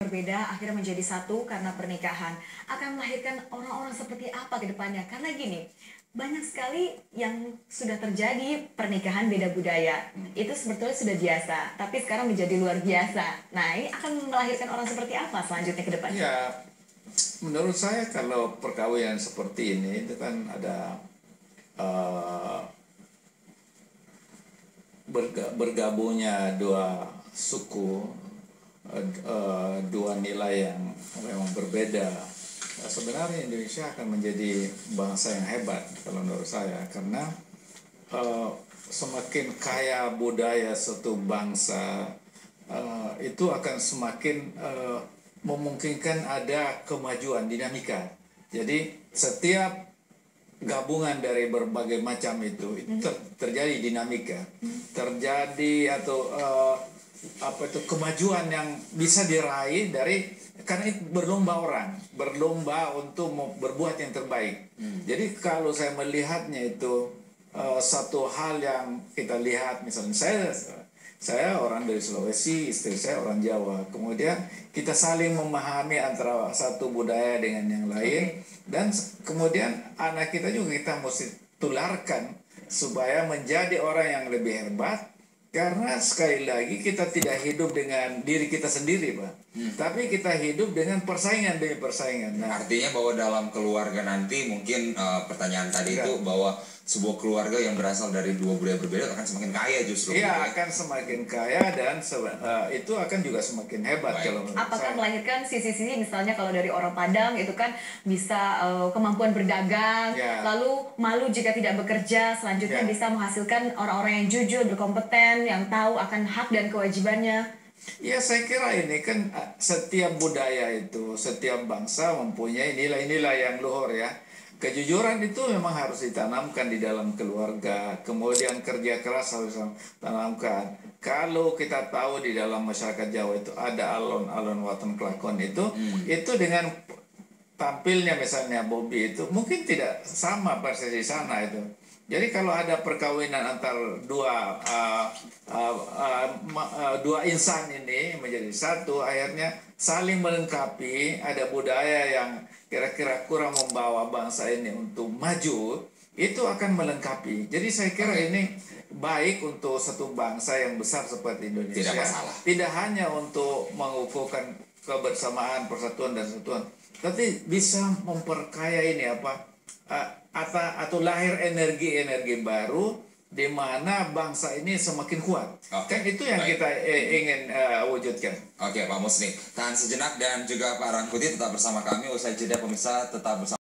berbeda akhirnya menjadi satu karena pernikahan. Akan melahirkan orang-orang seperti apa ke depannya? Karena gini, banyak sekali yang sudah terjadi pernikahan beda budaya. Itu sebetulnya sudah biasa, tapi sekarang menjadi luar biasa. Nah, ini akan melahirkan orang seperti apa selanjutnya ke depannya? Ya, menurut saya kalau perkawinan seperti ini itu kan ada eh, bergabungnya dua suku, dua nilai yang memang berbeda. Sebenarnya Indonesia akan menjadi bangsa yang hebat kalau menurut saya, karena semakin kaya budaya suatu bangsa, itu akan semakin memungkinkan ada kemajuan dinamika. Jadi setiap gabungan dari berbagai macam itu terjadi dinamika, terjadi atau kemajuan yang bisa diraih dari, karena itu berlomba untuk berbuat yang terbaik. Jadi kalau saya melihatnya itu satu hal yang kita lihat, misalnya saya orang dari Sulawesi, istri saya orang Jawa. Kemudian kita saling memahami antara satu budaya dengan yang lain. Dan kemudian anak kita juga kita mesti tularkan supaya menjadi orang yang lebih hebat. Karena sekali lagi kita tidak hidup dengan diri kita sendiri, Pak. Tapi kita hidup dengan persaingan demi persaingan. Nah, artinya bahwa dalam keluarga nanti mungkin pertanyaan tadi itu bahwa sebuah keluarga yang berasal dari dua budaya berbeda akan semakin kaya justru. Iya, akan semakin kaya dan itu akan juga semakin hebat. Kalau apakah melahirkan sisi-sisi, misalnya kalau dari orang Padang itu kan bisa kemampuan berdagang, lalu malu jika tidak bekerja, selanjutnya bisa menghasilkan orang-orang yang jujur, berkompeten, yang tahu akan hak dan kewajibannya. Ya, saya kira ini kan setiap budaya itu, setiap bangsa mempunyai nilai-nilai yang luhur ya. Kejujuran itu memang harus ditanamkan di dalam keluarga, kemudian kerja keras harus ditanamkan. Kalau kita tahu di dalam masyarakat Jawa itu ada alon-alon waton kelakon itu dengan tampilnya misalnya Bobby itu mungkin tidak sama persis di sana itu. Jadi kalau ada perkawinan antar dua insan ini menjadi satu, akhirnya saling melengkapi, ada budaya yang kira-kira kurang membawa bangsa ini untuk maju, itu akan melengkapi. Jadi saya kira ini baik untuk satu bangsa yang besar seperti Indonesia. Tidak masalah. Tidak hanya untuk mengukuhkan kebersamaan, persatuan dan kesatuan, tapi bisa memperkaya ini atau lahir energi-energi baru di mana bangsa ini semakin kuat. Kan itu yang kita ingin wujudkan. Oke, Pak Musni, tahan sejenak dan juga Pak Rangkuti tetap bersama kami. Usai jeda pemirsa tetap bersama